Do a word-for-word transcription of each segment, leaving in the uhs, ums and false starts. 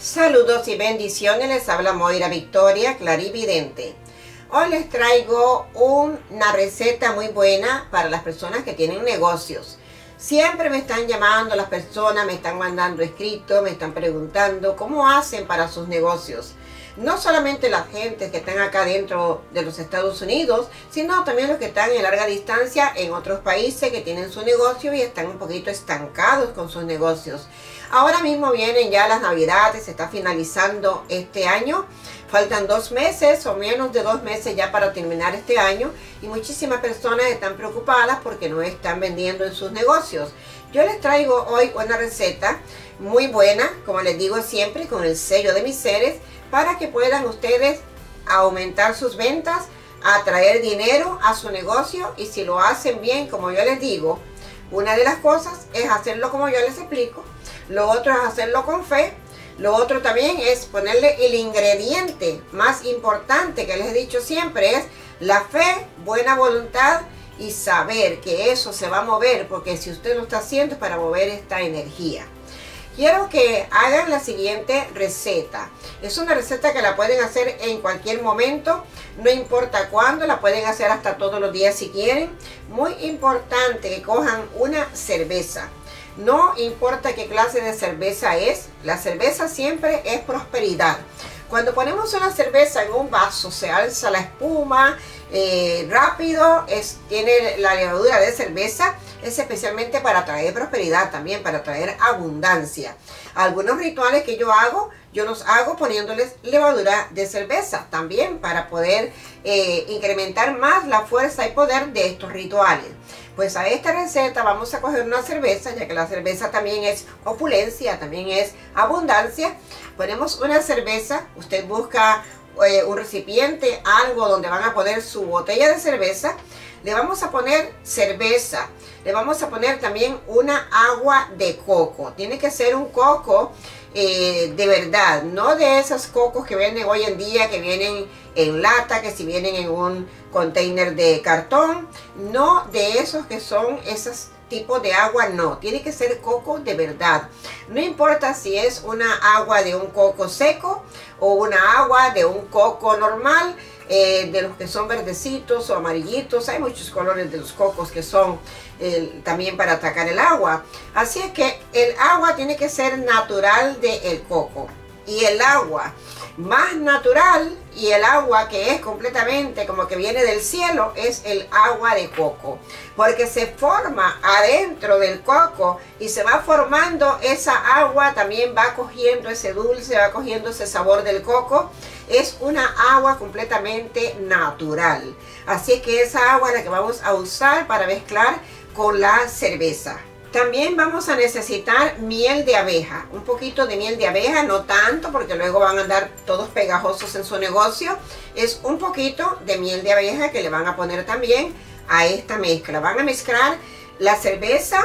Saludos y bendiciones, les habla Moira Victoria, clarividente. Hoy les traigo una receta muy buena para las personas que tienen negocios. Siempre me están llamando las personas, me están mandando escritos, me están preguntando cómo hacen para sus negocios. No solamente las gentes que están acá dentro de los Estados Unidos, sino también los que están en larga distancia en otros países que tienen su negocio y están un poquito estancados con sus negocios. Ahora mismo vienen ya las Navidades, se está finalizando este año. Faltan dos meses o menos de dos meses ya para terminar este año y muchísimas personas están preocupadas porque no están vendiendo en sus negocios. Yo les traigo hoy una receta muy buena, como les digo siempre, con el sello de mis seres, para que puedan ustedes aumentar sus ventas, atraer dinero a su negocio, y si lo hacen bien, como yo les digo, una de las cosas es hacerlo como yo les explico, lo otro es hacerlo con fe, lo otro también es ponerle el ingrediente más importante que les he dicho siempre, es la fe, buena voluntad y saber que eso se va a mover, porque si usted lo está haciendo es para mover esta energía. Quiero que hagan la siguiente receta. Es una receta que la pueden hacer en cualquier momento, no importa cuándo, la pueden hacer hasta todos los días si quieren. Muy importante que cojan una cerveza. No importa qué clase de cerveza es, la cerveza siempre es prosperidad. Cuando ponemos una cerveza en un vaso, se alza la espuma eh, rápido, es, tiene la levadura de cerveza, es especialmente para traer prosperidad, también para traer abundancia. Algunos rituales que yo hago, yo los hago poniéndoles levadura de cerveza, también para poder eh, incrementar más la fuerza y poder de estos rituales. Pues a esta receta vamos a coger una cerveza, ya que la cerveza también es opulencia, también es abundancia. Ponemos una cerveza, usted busca eh, un recipiente, algo donde van a poner su botella de cerveza. Le vamos a poner cerveza, le vamos a poner también una agua de coco. Tiene que ser un coco eh, de verdad, no de esos cocos que venden hoy en día, que vienen en lata, que si vienen en un container de cartón. No de esos que son esos tipos de agua, no. Tiene que ser coco de verdad. No importa si es una agua de un coco seco o una agua de un coco normal. Eh, de los que son verdecitos o amarillitos, hay muchos colores de los cocos que son eh, también para atacar el agua. Así es que el agua tiene que ser natural del coco, y el agua más natural y el agua que es completamente como que viene del cielo es el agua de coco, porque se forma adentro del coco y se va formando esa agua, también va cogiendo ese dulce, va cogiendo ese sabor del coco. Es una agua completamente natural, así que esa agua es la que vamos a usar para mezclar con la cerveza. También vamos a necesitar miel de abeja, un poquito de miel de abeja, no tanto porque luego van a andar todos pegajosos en su negocio. Es un poquito de miel de abeja que le van a poner también a esta mezcla. Van a mezclar la cerveza,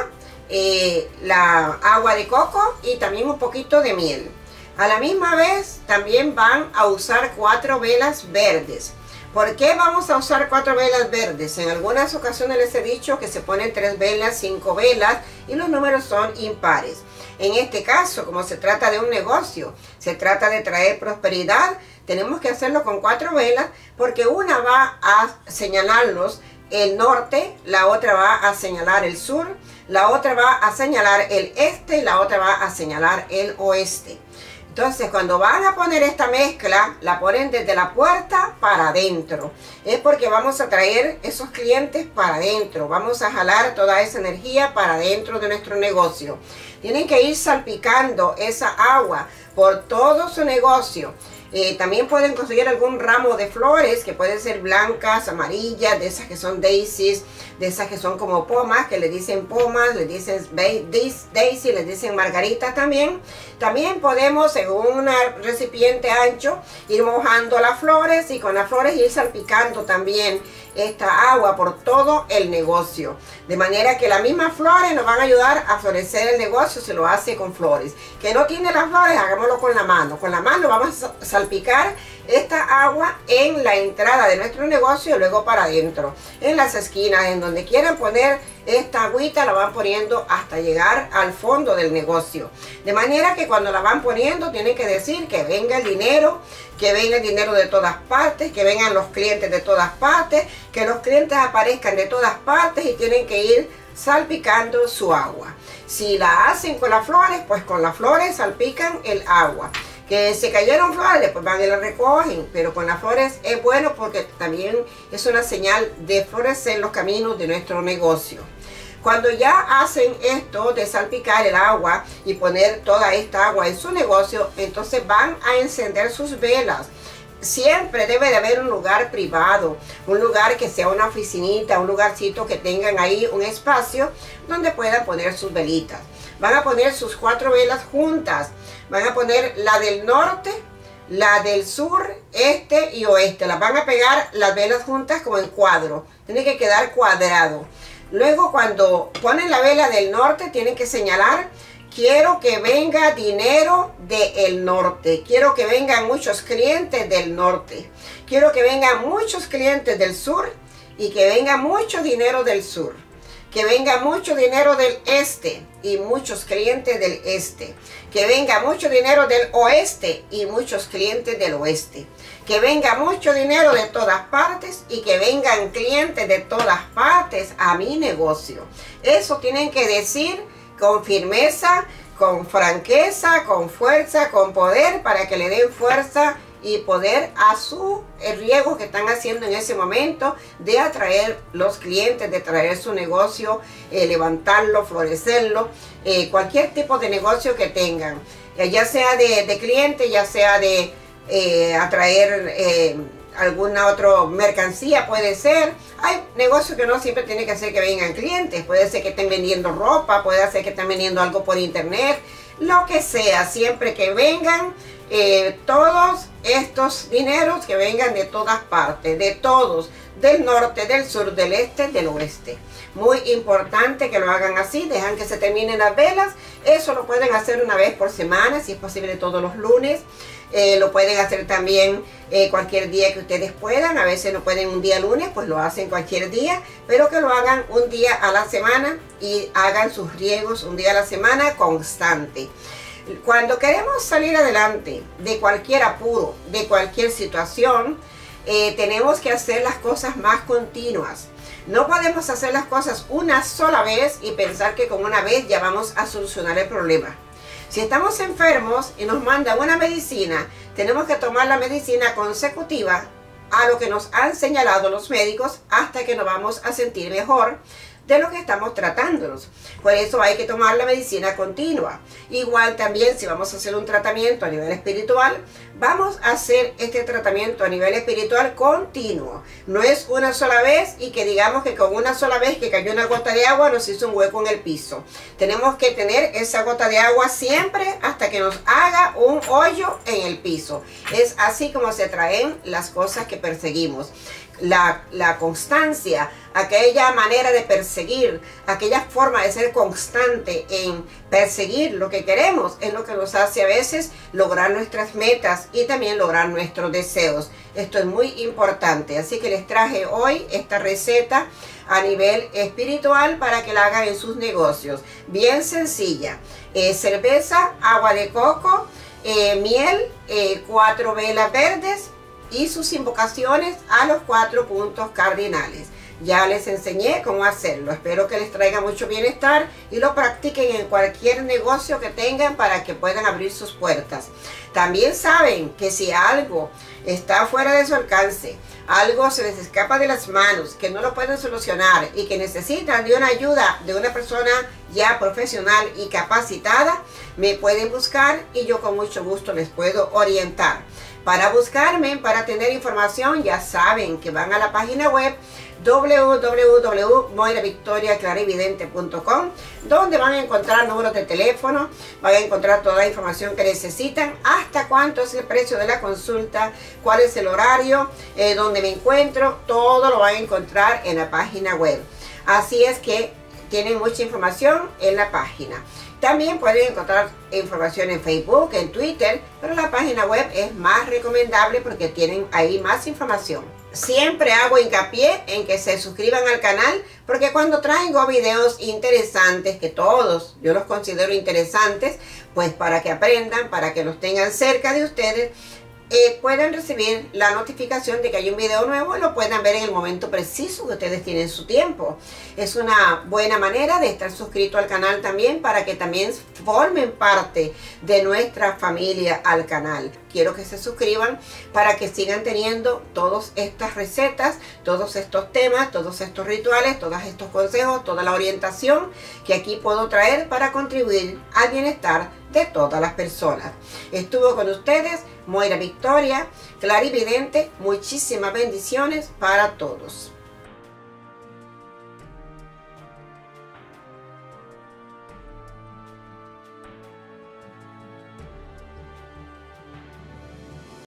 eh, la agua de coco y también un poquito de miel. A la misma vez también van a usar cuatro velas verdes. ¿Por qué vamos a usar cuatro velas verdes? En algunas ocasiones les he dicho que se ponen tres velas, cinco velas y los números son impares. En este caso, como se trata de un negocio, se trata de traer prosperidad, tenemos que hacerlo con cuatro velas, porque una va a señalarnos el norte, la otra va a señalar el sur, la otra va a señalar el este y la otra va a señalar el oeste. Entonces, cuando van a poner esta mezcla, la ponen desde la puerta para adentro. Es porque vamos a traer esos clientes para adentro. Vamos a jalar toda esa energía para adentro de nuestro negocio. Tienen que ir salpicando esa agua por todo su negocio. Eh, también pueden conseguir algún ramo de flores que pueden ser blancas, amarillas, de esas que son daisies, de esas que son como pomas, que le dicen pomas, le dicen daisy, les dicen margarita también. También podemos en un recipiente ancho ir mojando las flores y con las flores ir salpicando también esta agua por todo el negocio. De manera que las mismas flores nos van a ayudar a florecer el negocio si lo hace con flores. Que no tiene las flores, hagámoslo con la mano. Con la mano vamos a salpicar esta agua en la entrada de nuestro negocio y luego para adentro, en las esquinas, en donde quieran poner esta agüita, la van poniendo hasta llegar al fondo del negocio. De manera que cuando la van poniendo tienen que decir que venga el dinero, que venga el dinero de todas partes, que vengan los clientes de todas partes, que los clientes aparezcan de todas partes, y tienen que ir salpicando su agua. Si la hacen con las flores, pues con las flores salpican el agua. Que se cayeron flores, después van y la recogen, pero con las flores es bueno porque también es una señal de florecer los caminos de nuestro negocio. Cuando ya hacen esto de salpicar el agua y poner toda esta agua en su negocio, entonces van a encender sus velas. Siempre debe de haber un lugar privado, un lugar que sea una oficinita, un lugarcito que tengan ahí un espacio donde puedan poner sus velitas. Van a poner sus cuatro velas juntas. Van a poner la del norte, la del sur, este y oeste. Las van a pegar las velas juntas como en cuadro. Tiene que quedar cuadrado. Luego, cuando ponen la vela del norte, tienen que señalar: quiero que venga dinero del norte. Quiero que vengan muchos clientes del norte. Quiero que vengan muchos clientes del sur y que venga mucho dinero del sur. Que venga mucho dinero del este y muchos clientes del este. Que venga mucho dinero del oeste y muchos clientes del oeste. Que venga mucho dinero de todas partes y que vengan clientes de todas partes a mi negocio. Eso tienen que decir con firmeza, con franqueza, con fuerza, con poder, para que le den fuerza y poder a su riesgo que están haciendo en ese momento de atraer los clientes, de traer su negocio, eh, levantarlo, florecerlo, eh, cualquier tipo de negocio que tengan, eh, ya sea de, de cliente, ya sea de eh, atraer eh, alguna otra mercancía, puede ser. Hay negocios que no siempre tiene que ser que vengan clientes, puede ser que estén vendiendo ropa, puede ser que estén vendiendo algo por internet, lo que sea, siempre que vengan eh, todos estos dineros, que vengan de todas partes, de todos, del norte, del sur, del este, del oeste. Muy importante que lo hagan así, dejan que se terminen las velas. Eso lo pueden hacer una vez por semana, si es posible todos los lunes. Eh, lo pueden hacer también eh, cualquier día que ustedes puedan. A veces no pueden un día lunes, pues lo hacen cualquier día, pero que lo hagan un día a la semana y hagan sus riegos un día a la semana constante. Cuando queremos salir adelante de cualquier apuro, de cualquier situación, eh, tenemos que hacer las cosas más continuas. No podemos hacer las cosas una sola vez y pensar que con una vez ya vamos a solucionar el problema. Si estamos enfermos y nos mandan una medicina, tenemos que tomar la medicina consecutiva a lo que nos han señalado los médicos hasta que nos vamos a sentir mejor de lo que estamos tratándonos. Por eso hay que tomar la medicina continua. Igual también si vamos a hacer un tratamiento a nivel espiritual, vamos a hacer este tratamiento a nivel espiritual continuo. No es una sola vez y que digamos que con una sola vez que cayó una gota de agua nos hizo un hueco en el piso. Tenemos que tener esa gota de agua siempre hasta que nos haga un hoyo en el piso. Es así como se traen las cosas que perseguimos. La, la constancia, aquella manera de perseguir, aquella forma de ser constante en perseguir lo que queremos, es lo que nos hace a veces lograr nuestras metas y también lograr nuestros deseos. Esto es muy importante, así que les traje hoy esta receta a nivel espiritual para que la hagan en sus negocios. Bien sencilla, eh, cerveza, agua de coco, eh, miel, eh, cuatro velas verdes y sus invocaciones a los cuatro puntos cardinales. Ya les enseñé cómo hacerlo. Espero que les traiga mucho bienestar y lo practiquen en cualquier negocio que tengan para que puedan abrir sus puertas. También saben que si algo está fuera de su alcance, algo se les escapa de las manos, que no lo pueden solucionar y que necesitan de una ayuda de una persona ya profesional y capacitada, me pueden buscar y yo con mucho gusto les puedo orientar. Para buscarme, para tener información, ya saben que van a la página web w w w punto moira victoria clarividente punto com, donde van a encontrar números de teléfono, van a encontrar toda la información que necesitan, hasta cuánto es el precio de la consulta, cuál es el horario, eh, dónde me encuentro, todo lo van a encontrar en la página web. Así es que tienen mucha información en la página. También pueden encontrar información en Facebook, en Twitter, pero la página web es más recomendable porque tienen ahí más información. Siempre hago hincapié en que se suscriban al canal porque cuando traigo videos interesantes, que todos yo los considero interesantes, pues para que aprendan, para que los tengan cerca de ustedes, Eh, pueden recibir la notificación de que hay un video nuevo y lo puedan ver en el momento preciso que ustedes tienen su tiempo. Es una buena manera de estar suscrito al canal también para que también formen parte de nuestra familia al canal. Quiero que se suscriban para que sigan teniendo todas estas recetas, todos estos temas, todos estos rituales, todos estos consejos, toda la orientación que aquí puedo traer para contribuir al bienestar de todas las personas. Estuvo con ustedes Moira Victoria, clarividente. Muchísimas bendiciones para todos.